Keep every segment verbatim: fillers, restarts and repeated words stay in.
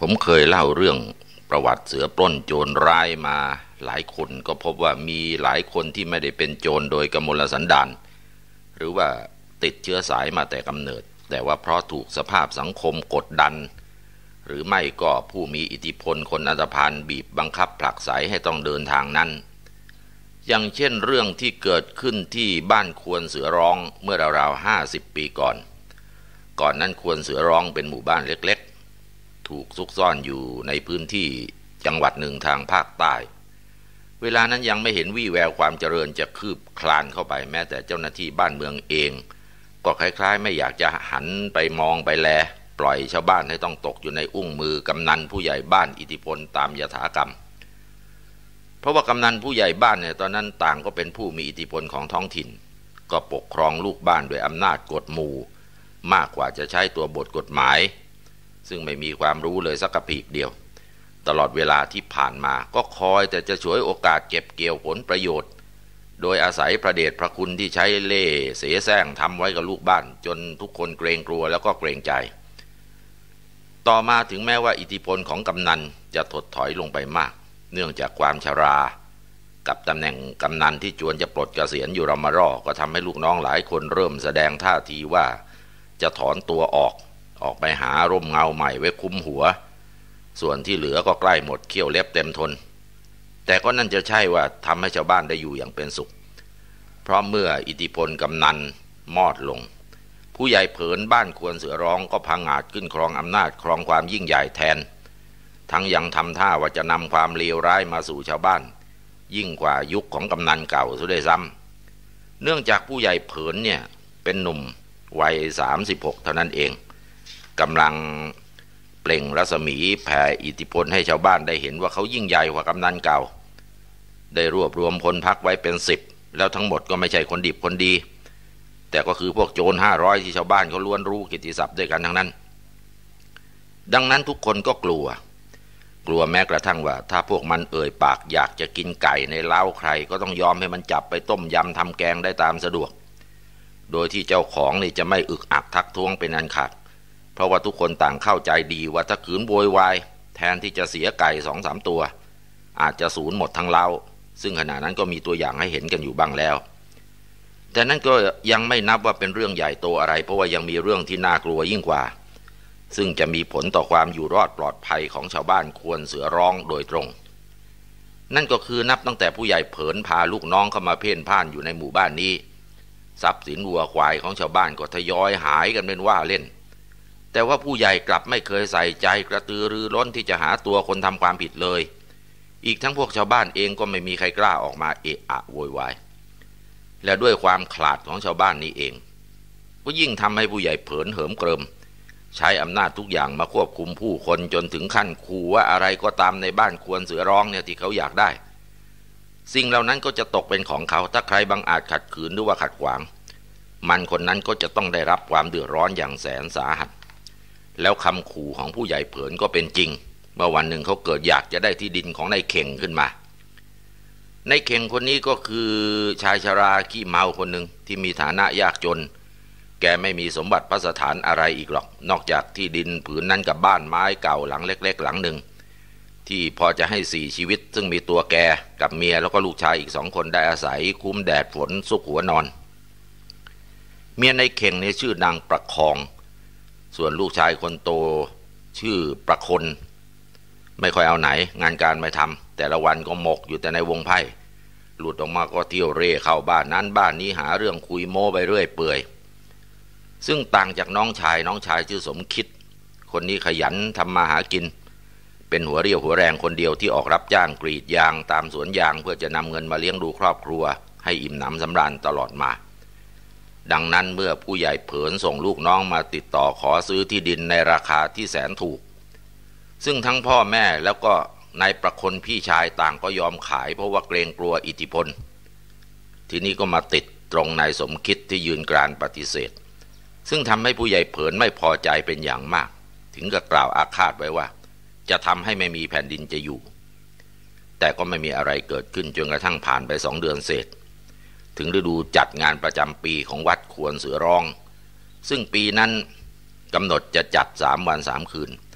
ผมเคยเล่าเรื่องประวัติเสือปล้นโจรร้ายมาหลายคนก็พบว่ามีหลายคนที่ไม่ได้เป็นโจรโดยกมลสันดานหรือว่าติดเชื้อสายมาแต่กำเนิดแต่ว่าเพราะถูกสภาพสังคมกดดันหรือไม่ก็ผู้มีอิทธิพลคนอันธพาลบีบบังคับผลักไสให้ต้องเดินทางนั้นอย่างเช่นเรื่องที่เกิดขึ้นที่บ้านควนเสือร้องเมื่อราวๆห้าสิบปีก่อนก่อนนั้นควนเสือร้องเป็นหมู่บ้านเล็กๆถูกซุกซ่อนอยู่ในพื้นที่จังหวัดหนึ่งทางภาคใต้เวลานั้นยังไม่เห็นวี่แววความเจริญจะคืบคลานเข้าไปแม้แต่เจ้าหน้าที่บ้านเมืองเองก็คล้ายๆไม่อยากจะหันไปมองไปแลปล่อยชาวบ้านให้ต้องตกอยู่ในอุ้งมือกำนันผู้ใหญ่บ้านอิทธิพลตามยถากรรมเพราะว่ากำนันผู้ใหญ่บ้านเนี่ยตอนนั้นต่างก็เป็นผู้มีอิทธิพลของท้องถิ่นก็ปกครองลูกบ้านด้วยอำนาจกฎหมู่มากกว่าจะใช้ตัวบทกฎหมายซึ่งไม่มีความรู้เลยสักกระพีกเดียวตลอดเวลาที่ผ่านมาก็คอยแต่จะฉวยโอกาสเก็บเกี่ยวผลประโยชน์โดยอาศัยพระเดชพระคุณที่ใช้เล่ห์เสแสร้งทำไว้กับลูกบ้านจนทุกคนเกรงกลัวแล้วก็เกรงใจต่อมาถึงแม้ว่าอิทธิพลของกำนันจะถดถอยลงไปมากเนื่องจากความชรากับตำแหน่งกำนันที่จวนจะปลดเกษียณอยู่รำมารอก็ทำให้ลูกน้องหลายคนเริ่มแสดงท่าทีว่าจะถอนตัวออกออกไปหาร่มเงาใหม่ไว้คุ้มหัวส่วนที่เหลือก็ใกล้หมดเขี้ยวเล็บเต็มทนแต่ก็นั่นจะใช่ว่าทำให้ชาวบ้านได้อยู่อย่างเป็นสุขเพราะเมื่ออิทธิพลกำนันมอดลงผู้ใหญ่เผินบ้านควนเสือร้องก็พังอาจขึ้นครองอำนาจครองความยิ่งใหญ่แทนทั้งยังทำท่าว่าจะนำความเลวร้ายมาสู่ชาวบ้านยิ่งกว่ายุคของกำนันเก่าซะด้วยซ้ำเนื่องจากผู้ใหญ่เผินเนี่ยเป็นหนุ่มวัยสามสิบหกเท่านั้นเองกำลังเปล่งรัศมีแผ่อิทธิพลให้ชาวบ้านได้เห็นว่าเขายิ่งใหญ่กว่ากำนันเก่าได้รวบรวมพลพรรคไว้เป็นสิบแล้วทั้งหมดก็ไม่ใช่คนดิบคนดีแต่ก็คือพวกโจรห้าร้อยที่ชาวบ้านเขาล้วนรู้กิตติศัพท์ด้วยกันทั้งนั้นดังนั้นทุกคนก็กลัวกลัวแม้กระทั่งว่าถ้าพวกมันเอ่ยปากอยากจะกินไก่ในเล้าใครก็ต้องยอมให้มันจับไปต้มยำทำแกงได้ตามสะดวกโดยที่เจ้าของนี่จะไม่อึกอักทักท้วงเป็นอันขาดเพราะว่าทุกคนต่างเข้าใจดีว่าถ้าขืนโวยวายแทนที่จะเสียไก่สองสามตัวอาจจะสูญหมดทั้งเล้าซึ่งขณะนั้นก็มีตัวอย่างให้เห็นกันอยู่บ้างแล้วแต่นั้นก็ยังไม่นับว่าเป็นเรื่องใหญ่โตอะไรเพราะว่ายังมีเรื่องที่น่ากลัวยิ่งกว่าซึ่งจะมีผลต่อความอยู่รอดปลอดภัยของชาวบ้านควนเสือร้องโดยตรงนั่นก็คือนับตั้งแต่ผู้ใหญ่เผินพาลูกน้องเข้ามาเพ่นพ่านอยู่ในหมู่บ้านนี้ทรัพย์สินวัวควายของชาวบ้านก็ทยอยหายกันเป็นว่าเล่นแต่ว่าผู้ใหญ่กลับไม่เคยใส่ใจกระตือรือร้นที่จะหาตัวคนทำความผิดเลยอีกทั้งพวกชาวบ้านเองก็ไม่มีใครกล้าออกมาเอะอะโวยวายและด้วยความขลาดของชาวบ้านนี้เองก็ยิ่งทำให้ผู้ใหญ่เผินเหิมเกริมใช้อำนาจทุกอย่างมาควบคุมผู้คนจนถึงขั้นขู่ว่าอะไรก็ตามในบ้านควรเสือร้องเนี่ยที่เขาอยากได้สิ่งเหล่านั้นก็จะตกเป็นของเขาถ้าใครบังอาจขัดขืนหรือว่าขัดขวางมันคนนั้นก็จะต้องได้รับความเดือดร้อนอย่างแสนสาหัสแล้วคำขู่ของผู้ใหญ่เผินก็เป็นจริงเมื่อวันหนึ่งเขาเกิดอยากจะได้ที่ดินของนายเข่งขึ้นมาในเข่งคนนี้ก็คือชายชราขี้เมาคนหนึ่งที่มีฐานะยากจนแกไม่มีสมบัติพัสถานอะไรอีกหรอกนอกจากที่ดินผืนนั้นกับบ้านไม้เก่าหลังเล็กๆหลังหนึ่งที่พอจะให้สี่ชีวิตซึ่งมีตัวแกกับเมียแล้วก็ลูกชายอีกสองคนได้อาศัยคุ้มแดดฝนซุกหัวนอนเมียในเข่งในชื่อนางประคองส่วนลูกชายคนโตชื่อประคนไม่ค่อยเอาไหนงานการไม่ทำแต่ละวันก็หมกอยู่แต่ในวงไพ่หลุดออกมาก็เที่ยวเร่เข้าบ้านนั้นบ้านนี้หาเรื่องคุยโม้ไปเรื่อยเปื่อยซึ่งต่างจากน้องชายน้องชายชื่อสมคิดคนนี้ขยันทำมาหากินเป็นหัวเรี่ยวหัวแรงคนเดียวที่ออกรับจ้างกรีดยางตามสวนยางเพื่อจะนำเงินมาเลี้ยงดูครอบครัวให้อิ่มหนำสำราญตลอดมาดังนั้นเมื่อผู้ใหญ่เผินส่งลูกน้องมาติดต่อขอซื้อที่ดินในราคาที่แสนถูกซึ่งทั้งพ่อแม่แล้วก็นายประคนพี่ชายต่างก็ยอมขายเพราะว่าเกรงกลัวอิทธิพลทีนี้ก็มาติดตรงนายสมคิดที่ยืนกรานปฏิเสธซึ่งทำให้ผู้ใหญ่เผินไม่พอใจเป็นอย่างมากถึงกับกล่าวอาฆาตไว้ว่าจะทำให้ไม่มีแผ่นดินจะอยู่แต่ก็ไม่มีอะไรเกิดขึ้นจนกระทั่งผ่านไปสองเดือนเศษถึงฤดูจัดงานประจำปีของวัดควรเสือร้องซึ่งปีนั้นกำหนดจะจัดสามวันสามคืน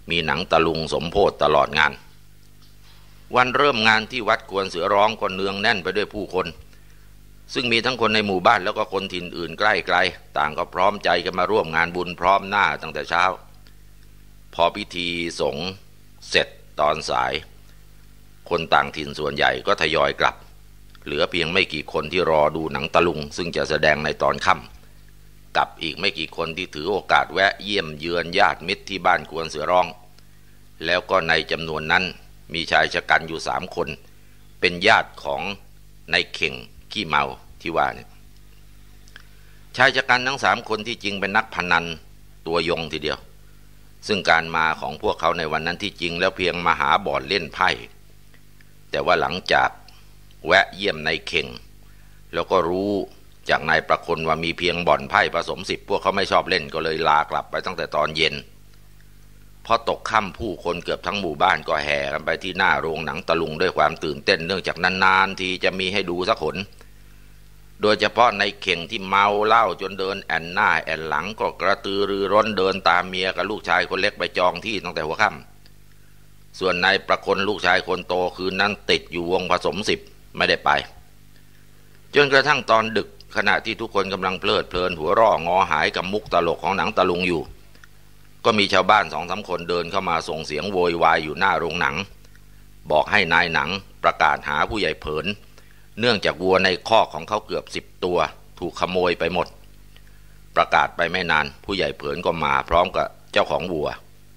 มีหนังตะลุงสมโภชตลอดงานวันเริ่มงานที่วัดกวนเสือร้องก็เนืองแน่นไปด้วยผู้คนซึ่งมีทั้งคนในหมู่บ้านแล้วก็คนถิ่นอื่นใกล้ไกลต่างก็พร้อมใจกันมาร่วมงานบุญพร้อมหน้าตั้งแต่เช้าพอพิธีสงฆ์เสร็จตอนสายคนต่างถิ่นส่วนใหญ่ก็ทยอยกลับเหลือเพียงไม่กี่คนที่รอดูหนังตะลุงซึ่งจะแสดงในตอนค่ำกับอีกไม่กี่คนที่ถือโอกาสแวะเยี่ยมเยือนญาติมิตรที่บ้านกวนเสือร้องแล้วก็ในจำนวนนั้นมีชายชะกันอยู่สามคนเป็นญาติของนายเข่งขี้เมาที่ว่าเนี่ยชายชะกันทั้งสามคนที่จริงเป็นนักพนันตัวยงทีเดียวซึ่งการมาของพวกเขาในวันนั้นที่จริงแล้วเพียงมาหาบ่อนเล่นไพ่แต่ว่าหลังจากแวะเยี่ยมนายเข่งแล้วก็รู้จากนายประคนว่ามีเพียงบ่อนไพ่ผสมสิบพวกเขาไม่ชอบเล่นก็เลยลากลับไปตั้งแต่ตอนเย็นพอตกค่ำผู้คนเกือบทั้งหมู่บ้านก็แห่กันไปที่หน้าโรงหนังตะลุงด้วยความตื่นเต้นเนื่องจากนานๆทีจะมีให้ดูสักหนโดยเฉพาะในเข่งที่เมาเหล้าจนเดินแอนหน้าแอนหลังก็กระตือรือร้นเดินตามเมียกับลูกชายคนเล็กไปจองที่ตั้งแต่หัวค่ำส่วนนายประคนลูกชายคนโตคืนนั้นติดอยู่วงผสมสิบไม่ได้ไปจนกระทั่งตอนดึกขณะที่ทุกคนกำลังเพลิดเพลินหัวเราะงอหายกับมุกตลกของหนังตะลุงอยู่ก็มีชาวบ้านสองสามคนเดินเข้ามาส่งเสียงโวยวายอยู่หน้าโรงหนังบอกให้นายหนังประกาศหาผู้ใหญ่เผินเนื่องจากวัวในคอกของเขาเกือบสิบตัวถูกขโมยไปหมดประกาศไปไม่นานผู้ใหญ่เผินก็มาพร้อมกับเจ้าของวัว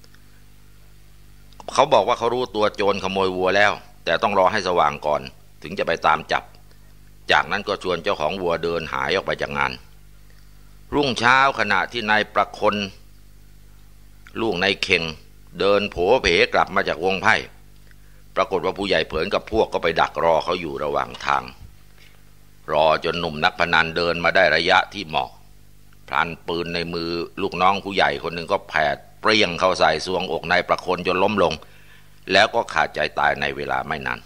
เขาบอกว่าเขารู้ตัวโจรขโมยวัวแล้วแต่ต้องรอให้สว่างก่อนถึงจะไปตามจับจากนั้นก็ชวนเจ้าของวัวเดินหายออกไปจากงานรุ่งเช้าขณะที่นายประคนลูกนายเข่งเดินโผเผกลับมาจากวงไพ่ปรากฏว่าผู้ใหญ่เผินกับพวกก็ไปดักรอเขาอยู่ระหว่างทางรอจนหนุ่มนักพนันเดินมาได้ระยะที่เหมาะพลันปืนในมือลูกน้องผู้ใหญ่คนหนึ่งก็แผดเปรี้ยงเข้าใส่ซวงอกนายประคนจนล้มลงแล้วก็ขาดใจตายในเวลาไม่นาน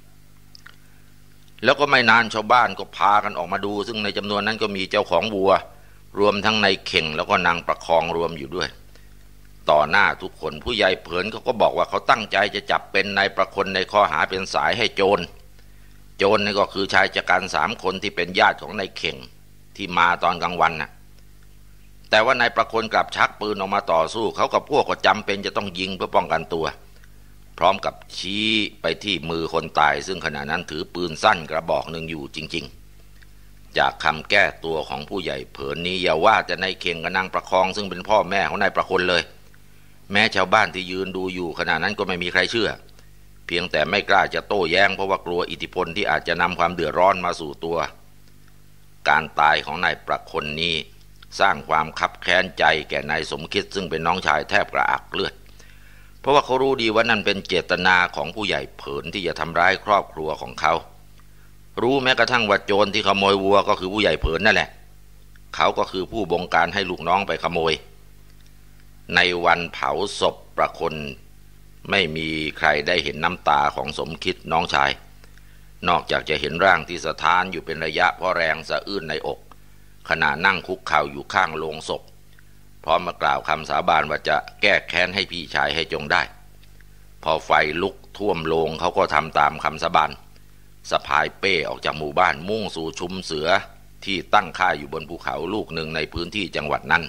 แล้วก็ไม่นานชาวบ้านก็พากันออกมาดูซึ่งในจำนวนนั้นก็มีเจ้าของวัวรวมทั้งนายเข่งแล้วก็นางประคองรวมอยู่ด้วยต่อหน้าทุกคนผู้ใหญ่เผินเขาก็บอกว่าเขาตั้งใจจะจับเป็นนายประคนในข้อหาเป็นสายให้โจรโจรนี่ก็คือชายชะกันสามคนที่เป็นญาติของนายเข่งที่มาตอนกลางวันน่ะแต่ว่านายประคนกลับชักปืนออกมาต่อสู้เขากับพวกก็จำเป็นจะต้องยิงเพื่อป้องกันตัวพร้อมกับชี้ไปที่มือคนตายซึ่งขณะนั้นถือปืนสั้นกระบอกหนึ่งอยู่จริงๆจากคำแก้ตัวของผู้ใหญ่เผินนี้อย่าว่าแต่นายเข่งกับนางประคองซึ่งเป็นพ่อแม่ของนายประคนเลยแม้ชาวบ้านที่ยืนดูอยู่ขณะนั้นก็ไม่มีใครเชื่อเพียงแต่ไม่กล้าจะโต้แย้งเพราะว่ากลัวอิทธิพลที่อาจจะนำความเดือดร้อนมาสู่ตัวการตายของนายประคนนี้สร้างความคับแค้นใจแก่นายสมคิดซึ่งเป็นน้องชายแทบกระอักเลือดเพราะว่าเขารู้ดีว่านั่นเป็นเจตนาของผู้ใหญ่เผินที่จะทำร้ายครอบครัวของเขารู้แม้กระทั่งว่าโจรที่ขโมยวัวก็คือผู้ใหญ่เผินนั่นแหละเขาก็คือผู้บงการให้ลูกน้องไปขโมยในวันเผาศพประคนไม่มีใครได้เห็นน้ำตาของสมคิดน้องชายนอกจากจะเห็นร่างที่สะท้านอยู่เป็นระยะเพราะแรงสะอื้นในอกขณะนั่งคุกเข่าอยู่ข้างโลงศพพร้อมมากล่าวคำสาบานว่าจะแก้แค้นให้พี่ชายให้จงได้พอไฟลุกท่วมโลงเขาก็ทำตามคำสาบานสะพายเป้ออกจากหมู่บ้านมุ่งสู่ชุมเสือที่ตั้งค่ายอยู่บนภูเขาลูกหนึ่งในพื้นที่จังหวัดนั้น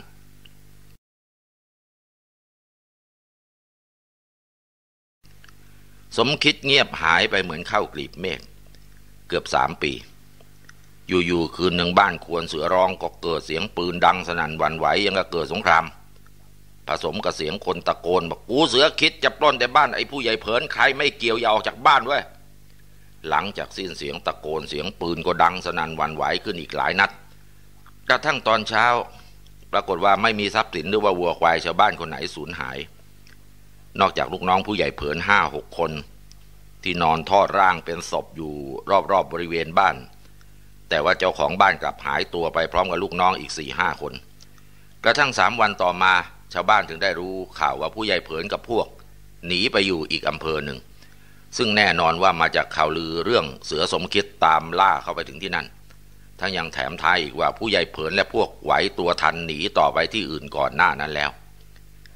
สมคิดเงียบหายไปเหมือนเข้ากลีบเมฆเกือบสามปีอยู่ๆคืนหนึ่งบ้านควรเสือร้องก็เกิดเสียงปืนดังสนั่นหวั่นไหวยังกับเกิดสงครามผสมกับเสียงคนตะโกนบอกกูเสือคิดจะปล้นแต่บ้านไอ้ผู้ใหญ่เผินใครไม่เกี่ยวอย่าออกจากบ้านด้วยหลังจากสิ้นเสียงตะโกนเสียงปืนก็ดังสนั่นหวั่นไหวขึ้นอีกหลายนัดกระทั่งตอนเช้าปรากฏว่าไม่มีทรัพย์สินหรือว่าวัวควายชาวบ้านคนไหนสูญหายนอกจากลูกน้องผู้ใหญ่เผินห้าหกคนที่นอนทอดร่างเป็นศพอยู่รอบๆ บริเวณบ้านแต่ว่าเจ้าของบ้านกลับหายตัวไปพร้อมกับลูกน้องอีก สี่ห้า คนกระทั่งสามวันต่อมาชาวบ้านถึงได้รู้ข่าวว่าผู้ใหญ่เผินกับพวกหนีไปอยู่อีกอำเภอหนึ่งซึ่งแน่นอนว่ามาจากข่าวลือเรื่องเสือสมคิดตามล่าเข้าไปถึงที่นั่นทั้งยังแถมท้ายอีกว่าผู้ใหญ่เผินและพวกไหวตัวทันหนีต่อไปที่อื่นก่อนหน้านั้นแล้ว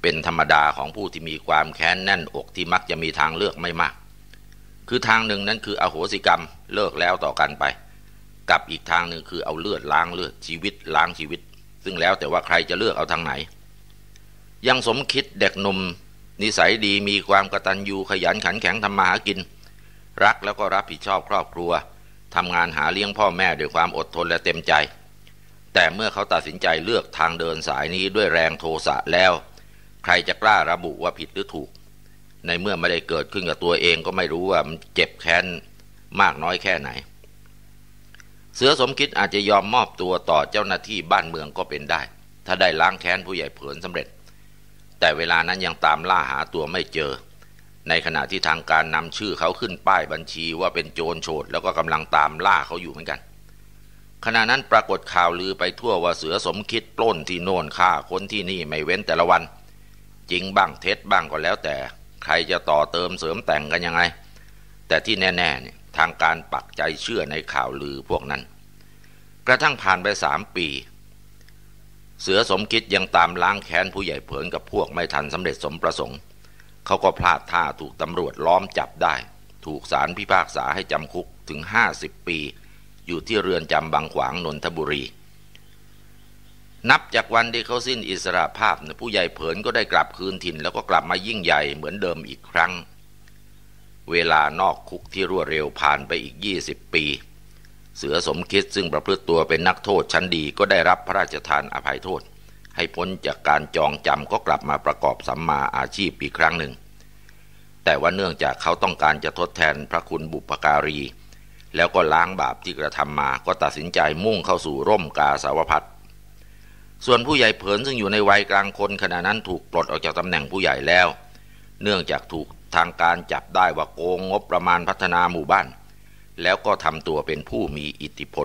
เป็นธรรมดาของผู้ที่มีความแค้นแน่นอกที่มักจะมีทางเลือกไม่มากคือทางหนึ่งนั้นคืออโหสิกรรมเลิกแล้วต่อกันไปกับอีกทางหนึ่งคือเอาเลือดล้างเลือดชีวิตล้างชีวิตซึ่งแล้วแต่ว่าใครจะเลือกเอาทางไหนยังสมคิดเด็กหนุ่มนิสัยดีมีความกตัญญูขยันขันแข็งทำมาหากินรักแล้วก็รับผิดชอบครอบครัวทำงานหาเลี้ยงพ่อแม่ด้วยความอดทนและเต็มใจแต่เมื่อเขาตัดสินใจเลือกทางเดินสายนี้ด้วยแรงโทสะแล้วใครจะกล้าระบุว่าผิดหรือถูกในเมื่อไม่ได้เกิดขึ้นกับตัวเองก็ไม่รู้ว่ามันเจ็บแค้นมากน้อยแค่ไหนเสือสมคิดอาจจะยอมมอบตัวต่อเจ้าหน้าที่บ้านเมืองก็เป็นได้ถ้าได้ล้างแค้นผู้ใหญ่เผินสำเร็จแต่เวลานั้นยังตามล่าหาตัวไม่เจอในขณะที่ทางการนำชื่อเขาขึ้นป้ายบัญชีว่าเป็นโจรโฉดแล้วก็กำลังตามล่าเขาอยู่เหมือนกันขณะนั้นปรากฏข่าวลือไปทั่วว่าเสือสมคิดปล้นที่โน่นฆ่าคนที่นี่ไม่เว้นแต่ละวันจริงบ้างเท็จบ้างก็แล้วแต่ใครจะต่อเติมเสริมแต่งกันยังไงแต่ที่แน่ๆเนี่ยทางการปักใจเชื่อในข่าวลือพวกนั้นกระทั่งผ่านไปสามปีเสือสมคิดยังตามล้างแค้นผู้ใหญ่เผินกับพวกไม่ทันสำเร็จสมประสงค์เขาก็พลาดท่าถูกตำรวจล้อมจับได้ถูกศาลพิพากษาให้จำคุกถึงห้าสิบปีอยู่ที่เรือนจำบางขวางนนทบุรีนับจากวันที่เขาสิ้นอิสรภาพผู้ใหญ่เผินก็ได้กลับคืนถิ่นแล้วก็กลับมายิ่งใหญ่เหมือนเดิมอีกครั้งเวลานอกคุกที่รวดเร็วผ่านไปอีกยี่สิบปีเสือสมคิดซึ่งประพฤติตัวเป็นนักโทษชั้นดีก็ได้รับพระราชทานอภัยโทษให้พ้นจากการจองจำก็กลับมาประกอบสัมมาอาชีพอีกครั้งหนึ่งแต่ว่าเนื่องจากเขาต้องการจะทดแทนพระคุณบุพการีแล้วก็ล้างบาปที่กระทำมาก็ตัดสินใจมุ่งเข้าสู่ร่มกาสาวพัสส่วนผู้ใหญ่เผินซึ่งอยู่ในวัยกลางคนขณะนั้นถูกปลดออกจากตำแหน่งผู้ใหญ่แล้วเนื่องจากถูกทางการจับได้ว่าโกงงบประมาณพัฒนาหมู่บ้านแล้วก็ทำตัวเป็นผู้มีอิทธิพล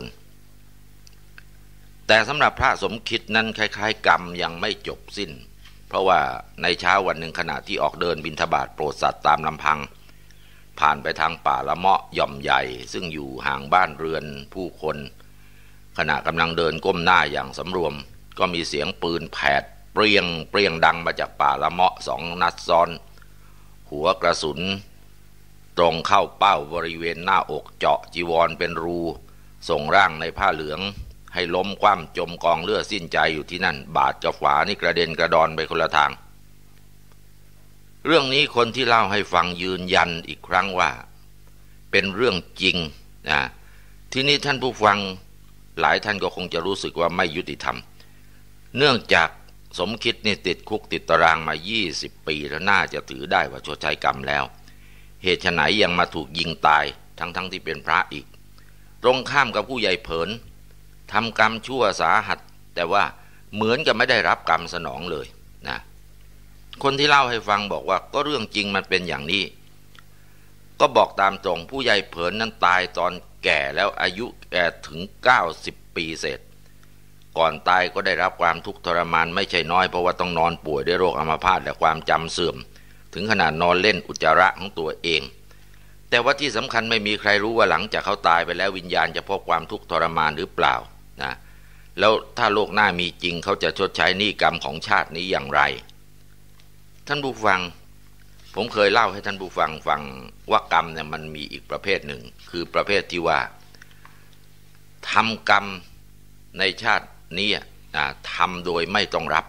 แต่สำหรับพระสมคิดนั้นคล้ายๆกรรมยังไม่จบสิ้นเพราะว่าในเช้าวันหนึ่งขณะที่ออกเดินบิณฑบาตโปรดสัตว์ตามลำพังผ่านไปทางป่าละเมาะหย่อมใหญ่ซึ่งอยู่ห่างบ้านเรือนผู้คนขณะกำลังเดินก้มหน้าอย่างสำรวมก็มีเสียงปืนแผดเปรี้ยงเปรี้ยงดังมาจากป่าละเมาะสองนัดซ้อนหัวกระสุนตรงเข้าเป้าบริเวณหน้าอกเจาะจีวรเป็นรูส่งร่างในผ้าเหลืองให้ล้มคว่ำจมกองเลือดสิ้นใจอยู่ที่นั่นบาดกับฝานี่กระเด็นกระดอนไปคนละทางเรื่องนี้คนที่เล่าให้ฟังยืนยันอีกครั้งว่าเป็นเรื่องจริงนะทีนี้ท่านผู้ฟังหลายท่านก็คงจะรู้สึกว่าไม่ยุติธรรมเนื่องจากสมคิดนี่ติดคุกติดตารางมายี่สิบปีแล้วน่าจะถือได้ว่าชดใช้กรรมแล้วเหตุไฉนยังมาถูกยิงตายทั้งๆ ท, ที่เป็นพระอีกตรงข้ามกับผู้ใหญ่เผินทำกรรมชั่วสาหัสแต่ว่าเหมือนกับไม่ได้รับกรรมสนองเลยนะคนที่เล่าให้ฟังบอกว่าก็เรื่องจริงมันเป็นอย่างนี้ก็บอกตามตรงผู้ใหญ่เผินนั้นตายตอนแก่แล้วอายุแก่ถึงเก้าสิบปีเศษก่อนตายก็ได้รับความทุกข์ทรมานไม่ใช่น้อยเพราะว่าต้องนอนป่วยด้วยโรคอัมพาตและความจำเสื่อมถึงขนาดนอนเล่นอุจจาระของตัวเองแต่ว่าที่สำคัญไม่มีใครรู้ว่าหลังจากเขาตายไปแล้ววิญญาณจะพบความทุกข์ทรมานหรือเปล่านะแล้วถ้าโลกหน้ามีจริงเขาจะชดใช้หนี้กรรมของชาตินี้อย่างไรท่านผู้ฟังผมเคยเล่าให้ท่านผู้ฟังฟังว่ากรรมเนี่ยมันมีอีกประเภทหนึ่งคือประเภทที่ว่าทำกรรมในชาตินี้ทำโดยไม่ต้องรับ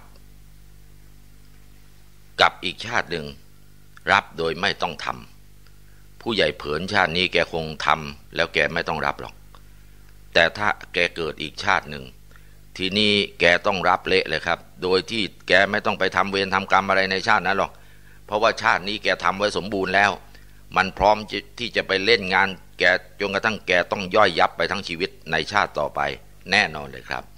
กับอีกชาติหนึ่งรับโดยไม่ต้องทำผู้ใหญ่เผินชาตินี้แกคงทำแล้วแกไม่ต้องรับหรอกแต่ถ้าแกเกิดอีกชาติหนึ่งทีนี้แกต้องรับเละเลยครับโดยที่แกไม่ต้องไปทำเวรทำกรรมอะไรในชาตินั้นหรอกเพราะว่าชาตินี้แกทำไว้สมบูรณ์แล้วมันพร้อมที่จะไปเล่นงานแกจนกระทั่งแกต้องย่อยยับไปทั้งชีวิตในชาติต่อไปแน่นอนเลยครับ